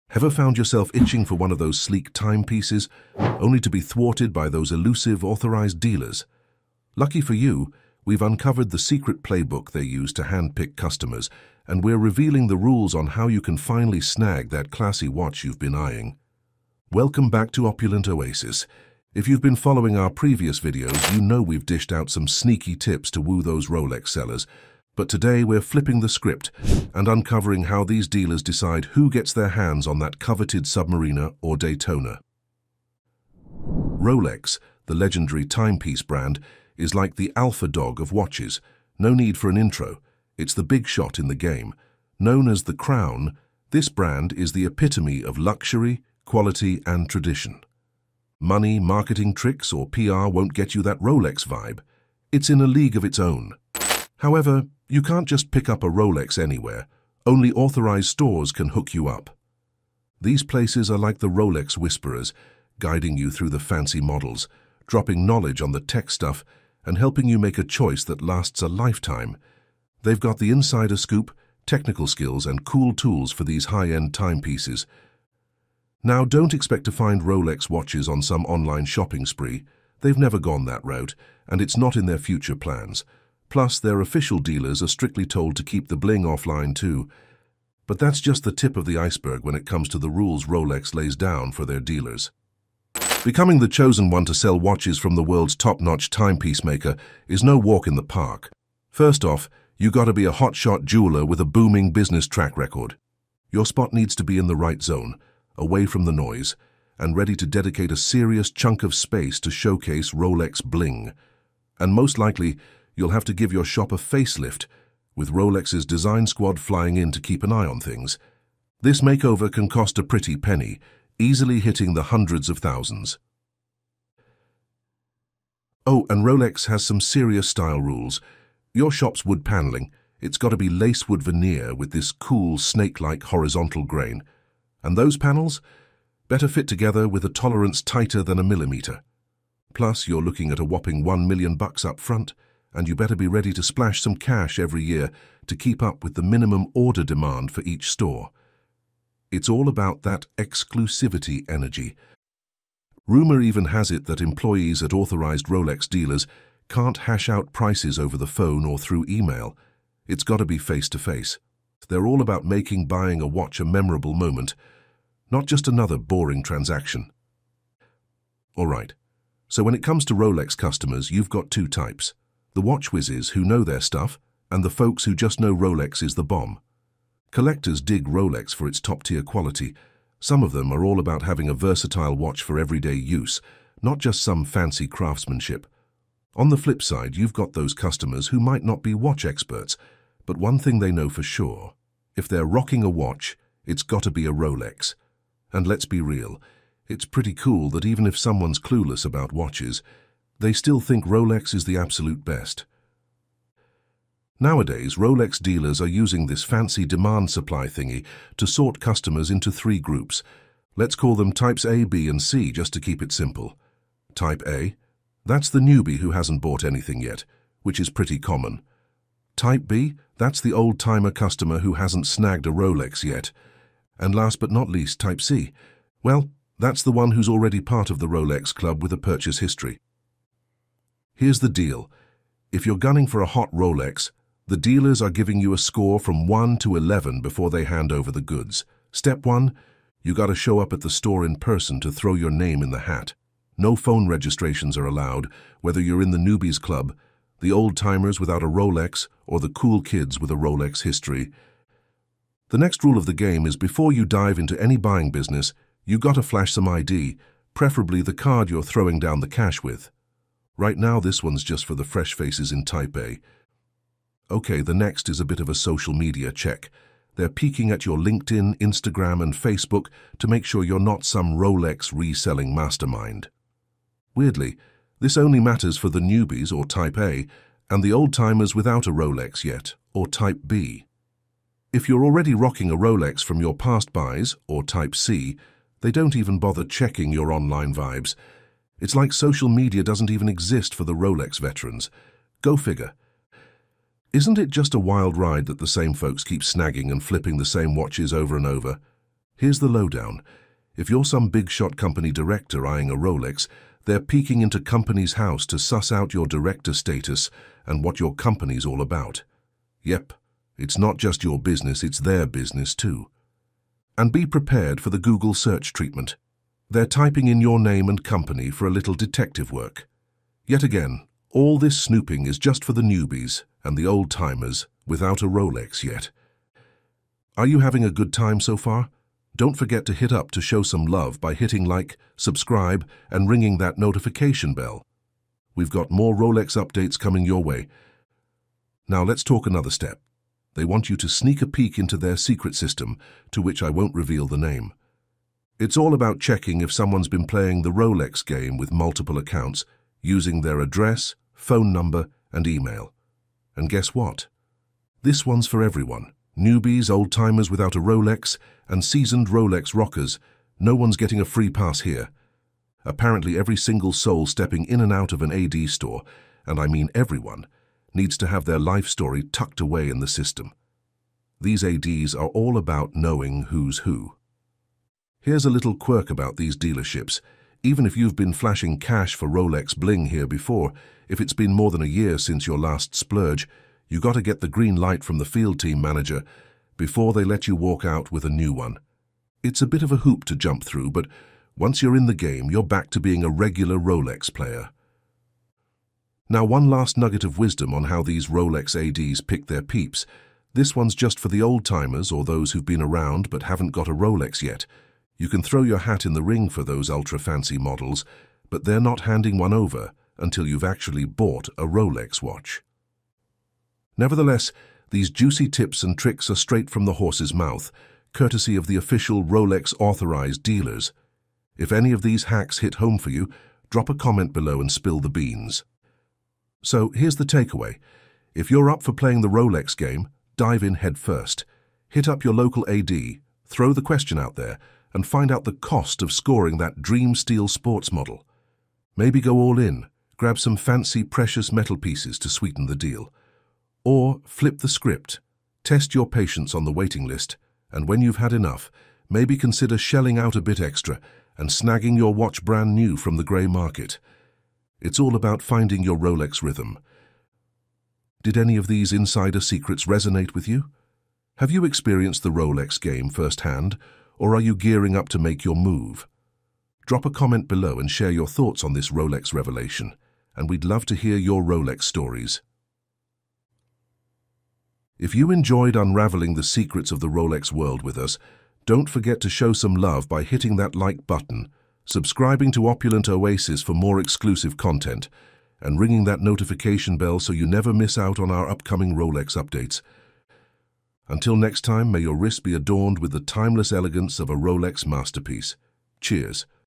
Ever found yourself itching for one of those sleek timepieces, only to be thwarted by those elusive authorized dealers? Lucky for you, we've uncovered the secret playbook they use to handpick customers, and we're revealing the rules on how you can finally snag that classy watch you've been eyeing. Welcome back to Opulent Oasis. If you've been following our previous videos, you know we've dished out some sneaky tips to woo those Rolex sellers. But today we're flipping the script and uncovering how these dealers decide who gets their hands on that coveted Submariner or Daytona. Rolex, the legendary timepiece brand, is like the alpha dog of watches. No need for an intro. It's the big shot in the game. Known as the Crown, this brand is the epitome of luxury, quality, and tradition. Money, marketing tricks, or PR won't get you that Rolex vibe. It's in a league of its own. However, you can't just pick up a Rolex anywhere. Only authorized stores can hook you up. These places are like the Rolex whisperers, guiding you through the fancy models, dropping knowledge on the tech stuff, and helping you make a choice that lasts a lifetime. They've got the insider scoop, technical skills, and cool tools for these high-end timepieces. Now, don't expect to find Rolex watches on some online shopping spree. They've never gone that route, and it's not in their future plans. Plus, their official dealers are strictly told to keep the bling offline too. But that's just the tip of the iceberg when it comes to the rules Rolex lays down for their dealers. Becoming the chosen one to sell watches from the world's top-notch timepiece maker is no walk in the park. First off, you gotta be a hotshot jeweler with a booming business track record. Your spot needs to be in the right zone, away from the noise, and ready to dedicate a serious chunk of space to showcase Rolex bling. And most likely, you'll have to give your shop a facelift, with Rolex's design squad flying in to keep an eye on things. This makeover can cost a pretty penny, easily hitting the hundreds of thousands. Oh, and Rolex has some serious style rules. Your shop's wood paneling, it's got to be lacewood veneer with this cool snake-like horizontal grain. And those panels? Better fit together with a tolerance tighter than a millimeter. Plus, you're looking at a whopping $1 million up front, and you better be ready to splash some cash every year to keep up with the minimum order demand for each store. It's all about that exclusivity energy. Rumor even has it that employees at authorized Rolex dealers can't hash out prices over the phone or through email. It's got to be face-to-face. They're all about making buying a watch a memorable moment, not just another boring transaction. All right, so when it comes to Rolex customers, you've got two types. The watch whizzes who know their stuff, and the folks who just know Rolex is the bomb. Collectors dig Rolex for its top-tier quality. Some of them are all about having a versatile watch for everyday use, not just some fancy craftsmanship. On the flip side, you've got those customers who might not be watch experts, but one thing they know for sure: if they're rocking a watch, it's got to be a Rolex. And let's be real, it's pretty cool that even if someone's clueless about watches, they still think Rolex is the absolute best. Nowadays, Rolex dealers are using this fancy demand-supply thingy to sort customers into three groups. Let's call them types A, B, and C just to keep it simple. Type A, that's the newbie who hasn't bought anything yet, which is pretty common. Type B, that's the old-timer customer who hasn't snagged a Rolex yet. And last but not least, Type C, well, that's the one who's already part of the Rolex club with a purchase history. Here's the deal. If you're gunning for a hot Rolex, the dealers are giving you a score from 1 to 11 before they hand over the goods. Step 1, you gotta show up at the store in person to throw your name in the hat. No phone registrations are allowed, whether you're in the newbies club, the old-timers without a Rolex, or the cool kids with a Rolex history. The next rule of the game is before you dive into any buying business, you gotta flash some ID, preferably the card you're throwing down the cash with. Right now, this one's just for the fresh faces in Type A. Okay, the next is a bit of a social media check. They're peeking at your LinkedIn, Instagram, and Facebook to make sure you're not some Rolex reselling mastermind. Weirdly, this only matters for the newbies, or Type A, and the old-timers without a Rolex yet, or Type B. If you're already rocking a Rolex from your past buys, or Type C, they don't even bother checking your online vibes. It's like social media doesn't even exist for the Rolex veterans. Go figure. Isn't it just a wild ride that the same folks keep snagging and flipping the same watches over and over? Here's the lowdown. If you're some big-shot company director eyeing a Rolex, they're peeking into company's house to suss out your director status and what your company's all about. Yep, it's not just your business, it's their business too. And be prepared for the Google search treatment. They're typing in your name and company for a little detective work. Yet again, all this snooping is just for the newbies and the old-timers without a Rolex yet. Are you having a good time so far? Don't forget to hit up to show some love by hitting like, subscribe, and ringing that notification bell. We've got more Rolex updates coming your way. Now let's talk another step. They want you to sneak a peek into their secret system, to which I won't reveal the name. It's all about checking if someone's been playing the Rolex game with multiple accounts, using their address, phone number, and email. And guess what? This one's for everyone. Newbies, old-timers without a Rolex, and seasoned Rolex rockers. No one's getting a free pass here. Apparently every single soul stepping in and out of an AD store, and I mean everyone, needs to have their life story tucked away in the system. These ADs are all about knowing who's who. Here's a little quirk about these dealerships. Even if you've been flashing cash for Rolex bling here before, if it's been more than a year since your last splurge, you got to get the green light from the field team manager before they let you walk out with a new one. It's a bit of a hoop to jump through, but once you're in the game, you're back to being a regular Rolex player. Now, one last nugget of wisdom on how these Rolex ADs pick their peeps. This one's just for the old-timers or those who've been around but haven't got a Rolex yet. You can throw your hat in the ring for those ultra-fancy models, but they're not handing one over until you've actually bought a Rolex watch. Nevertheless, these juicy tips and tricks are straight from the horse's mouth, courtesy of the official Rolex Authorized Dealers. If any of these hacks hit home for you, drop a comment below and spill the beans. So here's the takeaway. If you're up for playing the Rolex game, dive in head first. Hit up your local AD, throw the question out there, and find out the cost of scoring that dream steel sports model. Maybe go all in, grab some fancy precious metal pieces to sweeten the deal. Or flip the script, test your patience on the waiting list, and when you've had enough, maybe consider shelling out a bit extra and snagging your watch brand new from the grey market. It's all about finding your Rolex rhythm. Did any of these insider secrets resonate with you? Have you experienced the Rolex game firsthand, or are you gearing up to make your move? Drop a comment below and share your thoughts on this Rolex revelation, and we'd love to hear your Rolex stories. If you enjoyed unraveling the secrets of the Rolex world with us, don't forget to show some love by hitting that like button, subscribing to Opulent Oasis for more exclusive content, and ringing that notification bell so you never miss out on our upcoming Rolex updates. Until next time, may your wrist be adorned with the timeless elegance of a Rolex masterpiece. Cheers.